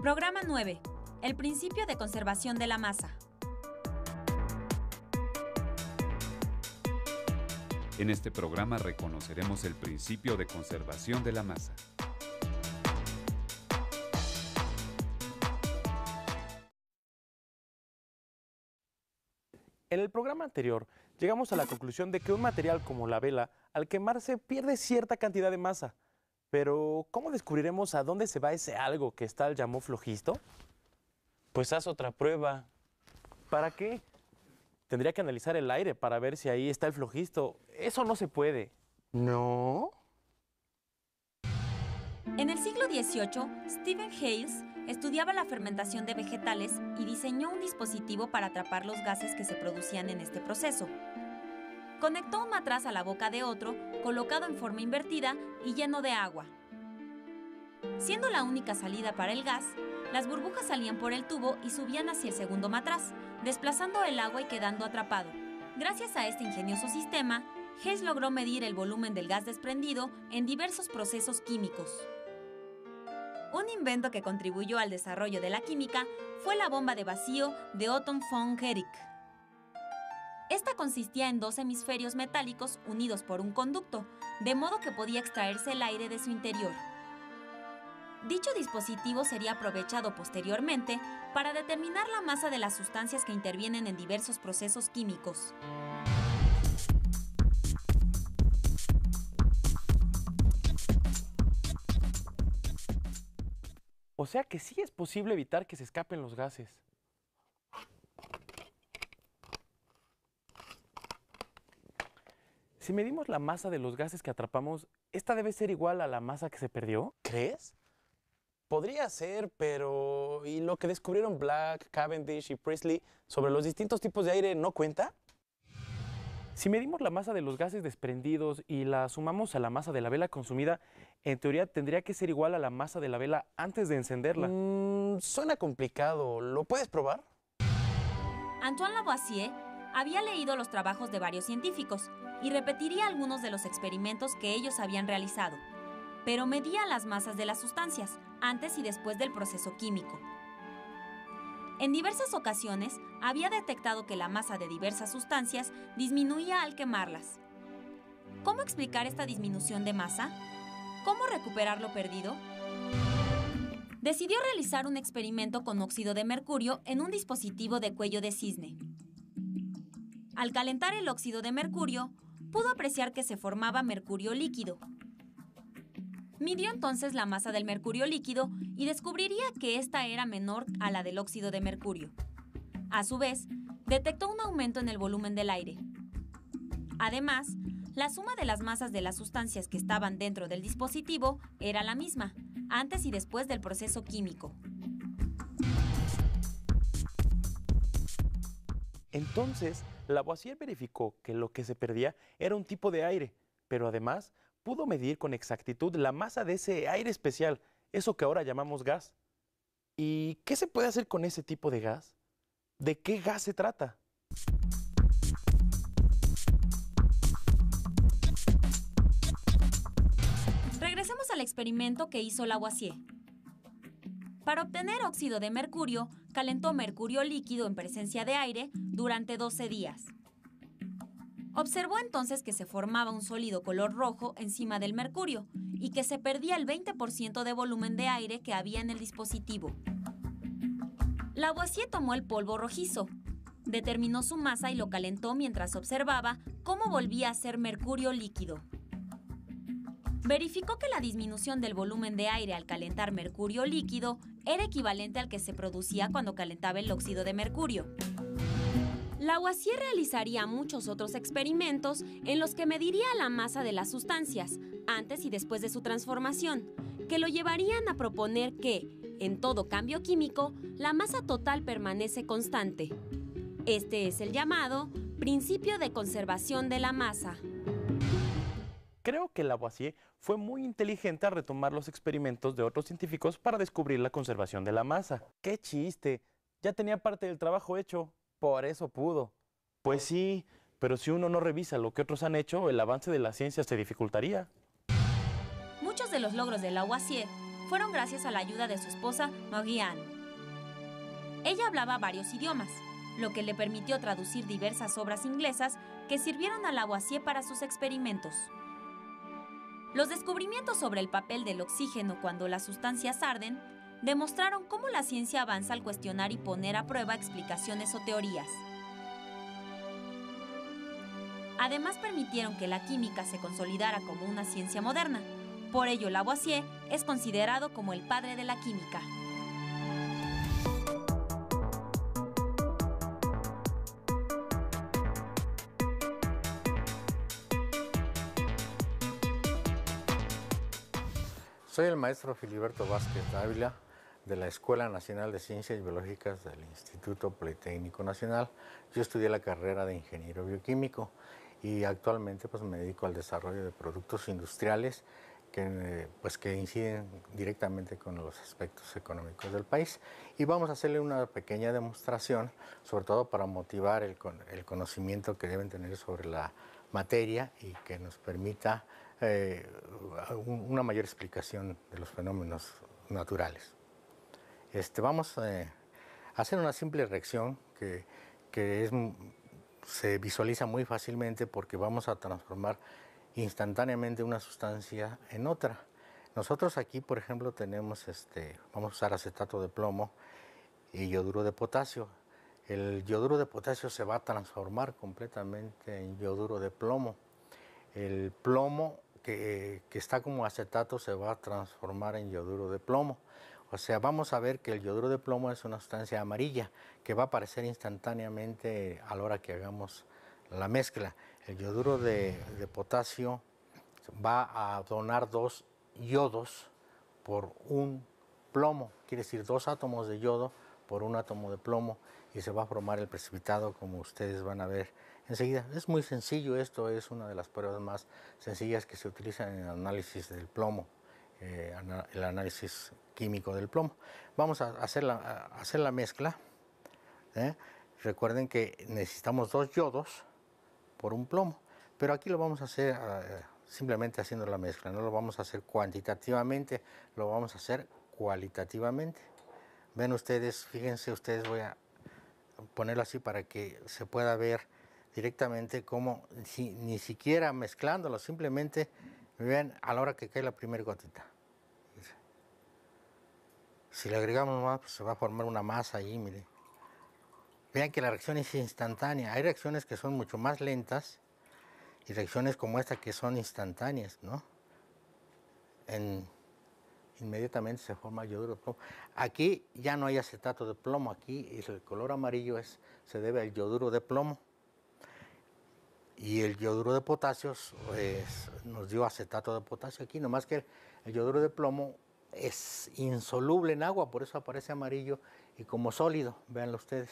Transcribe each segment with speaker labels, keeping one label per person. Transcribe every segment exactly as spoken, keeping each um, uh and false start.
Speaker 1: Programa nueve. El principio de conservación de la masa.
Speaker 2: En este programa reconoceremos el principio de conservación de la masa.
Speaker 3: En el programa anterior, llegamos a la conclusión de que un material como la vela, al quemarse, pierde cierta cantidad de masa. Pero, ¿cómo descubriremos a dónde se va ese algo que Stahl llamó flojisto?
Speaker 4: Pues haz otra prueba.
Speaker 3: ¿Para qué? Tendría que analizar el aire para ver si ahí está el flojisto. Eso no se puede.
Speaker 4: ¿No?
Speaker 1: En el siglo dieciocho, Stephen Hales estudiaba la fermentación de vegetales y diseñó un dispositivo para atrapar los gases que se producían en este proceso. Conectó un matraz a la boca de otro, colocado en forma invertida y lleno de agua. Siendo la única salida para el gas, las burbujas salían por el tubo y subían hacia el segundo matraz, desplazando el agua y quedando atrapado. Gracias a este ingenioso sistema, Hales logró medir el volumen del gas desprendido en diversos procesos químicos. Un invento que contribuyó al desarrollo de la química fue la bomba de vacío de Otto von Guericke. Esta consistía en dos hemisferios metálicos unidos por un conducto, de modo que podía extraerse el aire de su interior. Dicho dispositivo sería aprovechado posteriormente para determinar la masa de las sustancias que intervienen en diversos procesos químicos.
Speaker 3: O sea que sí es posible evitar que se escapen los gases. Si medimos la masa de los gases que atrapamos, ¿esta debe ser igual a la masa que se perdió?
Speaker 4: ¿Crees? Podría ser, pero ¿y lo que descubrieron Black, Cavendish y Priestley sobre los distintos tipos de aire no cuenta?
Speaker 3: Si medimos la masa de los gases desprendidos y la sumamos a la masa de la vela consumida, en teoría tendría que ser igual a la masa de la vela antes de encenderla.
Speaker 4: Mm, suena complicado. ¿Lo puedes probar?
Speaker 1: Antoine Lavoisier había leído los trabajos de varios científicos y repetiría algunos de los experimentos que ellos habían realizado, pero medía las masas de las sustancias antes y después del proceso químico. En diversas ocasiones había detectado que la masa de diversas sustancias disminuía al quemarlas. ¿Cómo explicar esta disminución de masa? ¿Cómo recuperar lo perdido? Decidió realizar un experimento con óxido de mercurio en un dispositivo de cuello de cisne. Al calentar el óxido de mercurio, pudo apreciar que se formaba mercurio líquido. Midió entonces la masa del mercurio líquido y descubriría que ésta era menor a la del óxido de mercurio. A su vez, detectó un aumento en el volumen del aire. Además, la suma de las masas de las sustancias que estaban dentro del dispositivo era la misma, antes y después del proceso químico.
Speaker 3: Entonces, Lavoisier verificó que lo que se perdía era un tipo de aire, pero además pudo medir con exactitud la masa de ese aire especial, eso que ahora llamamos gas. ¿Y qué se puede hacer con ese tipo de gas? ¿De qué gas se trata?
Speaker 1: Regresemos al experimento que hizo Lavoisier. Para obtener óxido de mercurio, calentó mercurio líquido en presencia de aire durante doce días. Observó entonces que se formaba un sólido color rojo encima del mercurio y que se perdía el veinte por ciento de volumen de aire que había en el dispositivo. Lavoisier tomó el polvo rojizo, determinó su masa y lo calentó mientras observaba cómo volvía a ser mercurio líquido. Verificó que la disminución del volumen de aire al calentar mercurio líquido era equivalente al que se producía cuando calentaba el óxido de mercurio. Lavoisier realizaría muchos otros experimentos en los que mediría la masa de las sustancias, antes y después de su transformación, que lo llevarían a proponer que, en todo cambio químico, la masa total permanece constante. Este es el llamado principio de conservación de la masa.
Speaker 3: Creo que Lavoisier fue muy inteligente al retomar los experimentos de otros científicos para descubrir la conservación de la masa. ¡Qué chiste! Ya tenía parte del trabajo hecho. Por eso pudo. Pues sí, pero si uno no revisa lo que otros han hecho, el avance de la ciencia se dificultaría.
Speaker 1: Muchos de los logros de Lavoisier fueron gracias a la ayuda de su esposa, Marie-Anne. Ella hablaba varios idiomas, lo que le permitió traducir diversas obras inglesas que sirvieron a Lavoisier para sus experimentos. Los descubrimientos sobre el papel del oxígeno cuando las sustancias arden demostraron cómo la ciencia avanza al cuestionar y poner a prueba explicaciones o teorías. Además, permitieron que la química se consolidara como una ciencia moderna. Por ello, Lavoisier es considerado como el padre de la química.
Speaker 5: Soy el maestro Filiberto Vázquez Dávila, de la Escuela Nacional de Ciencias Biológicas del Instituto Politécnico Nacional. Yo estudié la carrera de ingeniero bioquímico y actualmente pues, me dedico al desarrollo de productos industriales que, pues, que inciden directamente con los aspectos económicos del país. Y vamos a hacerle una pequeña demostración, sobre todo para motivar el, el conocimiento que deben tener sobre la materia y que nos permita eh, una mayor explicación de los fenómenos naturales. Este, vamos eh, a hacer una simple reacción que, que es, se visualiza muy fácilmente porque vamos a transformar instantáneamente una sustancia en otra. Nosotros aquí, por ejemplo, tenemos, este, vamos a usar acetato de plomo y yoduro de potasio. El yoduro de potasio se va a transformar completamente en yoduro de plomo. El plomo que, que está como acetato se va a transformar en yoduro de plomo. O sea, vamos a ver que el yoduro de plomo es una sustancia amarilla que va a aparecer instantáneamente a la hora que hagamos la mezcla. El yoduro de, de potasio va a donar dos yodos por un plomo, quiere decir dos átomos de yodo por un átomo de plomo y se va a formar el precipitado como ustedes van a ver enseguida. Es muy sencillo esto, es una de las pruebas más sencillas que se utilizan en el análisis del plomo, eh, el análisis químico del plomo. Vamos a hacer la, a hacer la mezcla. ¿eh? Recuerden que necesitamos dos yodos por un plomo, pero aquí lo vamos a hacer uh, simplemente haciendo la mezcla, no lo vamos a hacer cuantitativamente, lo vamos a hacer cualitativamente. Ven ustedes, fíjense ustedes, voy a ponerlo así para que se pueda ver directamente cómo, si, ni siquiera mezclándolo, simplemente vean a la hora que cae la primera gotita. Si le agregamos más, pues se va a formar una masa allí, miren. Vean que la reacción es instantánea. Hay reacciones que son mucho más lentas y reacciones como esta que son instantáneas, ¿no? En, inmediatamente se forma yoduro de plomo. Aquí ya no hay acetato de plomo, aquí el color amarillo es, se debe al yoduro de plomo. Y el yoduro de potasio pues, nos dio acetato de potasio aquí, nomás que el, el yoduro de plomo es insoluble en agua, por eso aparece amarillo y como sólido, véanlo ustedes.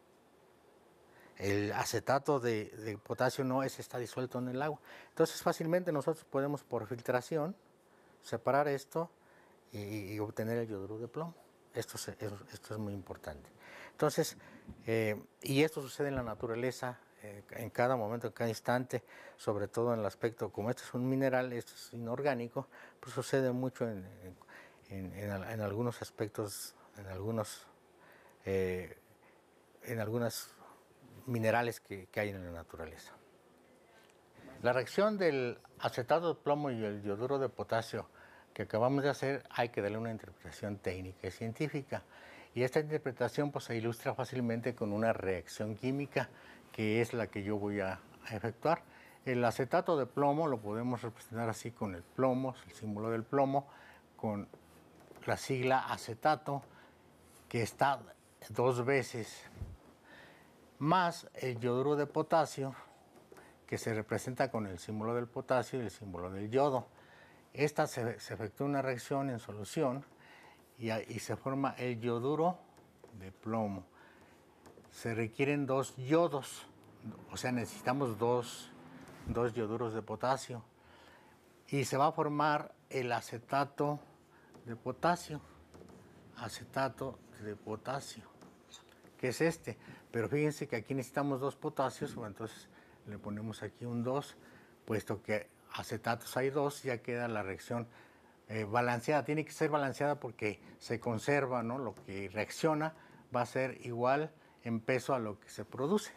Speaker 5: El acetato de, de potasio no es, está disuelto en el agua. Entonces fácilmente nosotros podemos por filtración separar esto y, y obtener el yoduro de plomo. Esto, se, esto es muy importante. Entonces, eh, y esto sucede en la naturaleza eh, en cada momento, en cada instante, sobre todo en el aspecto, como este es un mineral, esto es inorgánico, pues sucede mucho en, en, en, en algunos aspectos, en algunos, eh, en algunas minerales que, que hay en la naturaleza. La reacción del acetato de plomo y el yoduro de potasio que acabamos de hacer, hay que darle una interpretación técnica y científica. Y esta interpretación pues, se ilustra fácilmente con una reacción química, que es la que yo voy a, a efectuar. El acetato de plomo lo podemos representar así con el plomo, el símbolo del plomo, con la sigla acetato, que está dos veces, más el yoduro de potasio, que se representa con el símbolo del potasio y el símbolo del yodo. Esta se, se efectúa una reacción en solución y, y se forma el yoduro de plomo. Se requieren dos yodos, o sea, necesitamos dos, dos yoduros de potasio. Y se va a formar el acetato de potasio, acetato de potasio, que es este. Pero fíjense que aquí necesitamos dos potasios, bueno, entonces le ponemos aquí un dos, puesto que acetatos hay dos, ya queda la reacción eh, balanceada, tiene que ser balanceada porque se conserva, ¿no? Lo que reacciona va a ser igual en peso a lo que se produce.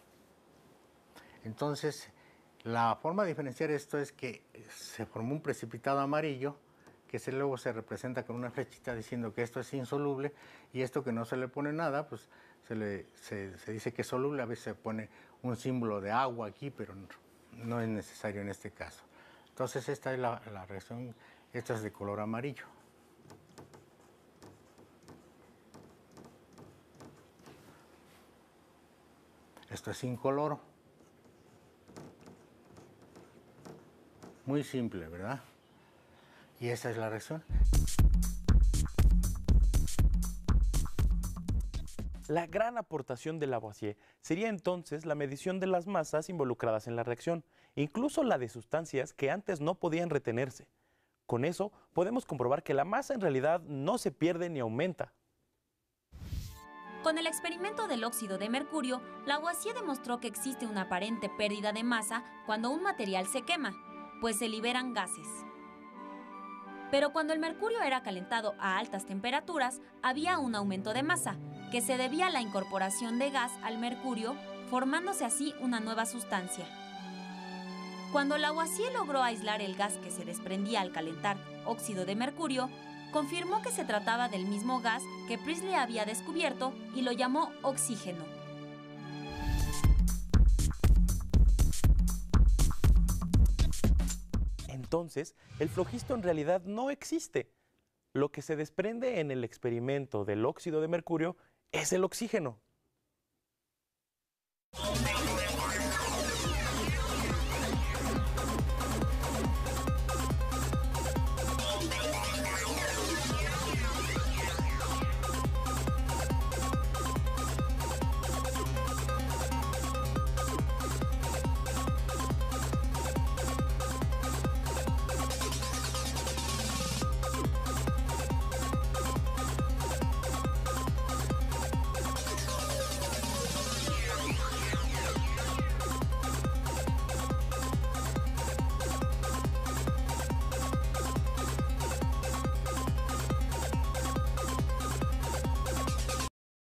Speaker 5: Entonces, la forma de diferenciar esto es que se formó un precipitado amarillo que se, luego se representa con una flechita diciendo que esto es insoluble, y esto que no se le pone nada, pues se, le, se, se dice que es soluble. A veces se pone un símbolo de agua aquí, pero no, no es necesario en este caso. Entonces esta es la, la reacción, esta es de color amarillo. Esto es incoloro. Muy simple, ¿verdad? Y esa es la reacción.
Speaker 3: La gran aportación de Lavoisier sería entonces la medición de las masas involucradas en la reacción, incluso la de sustancias que antes no podían retenerse. Con eso podemos comprobar que la masa en realidad no se pierde ni aumenta.
Speaker 1: Con el experimento del óxido de mercurio, Lavoisier demostró que existe una aparente pérdida de masa cuando un material se quema, pues se liberan gases. Pero cuando el mercurio era calentado a altas temperaturas, había un aumento de masa, que se debía a la incorporación de gas al mercurio, formándose así una nueva sustancia. Cuando Lavoisier logró aislar el gas que se desprendía al calentar óxido de mercurio, confirmó que se trataba del mismo gas que Priestley había descubierto y lo llamó oxígeno.
Speaker 3: Entonces, el flogisto en realidad no existe. Lo que se desprende en el experimento del óxido de mercurio es el oxígeno,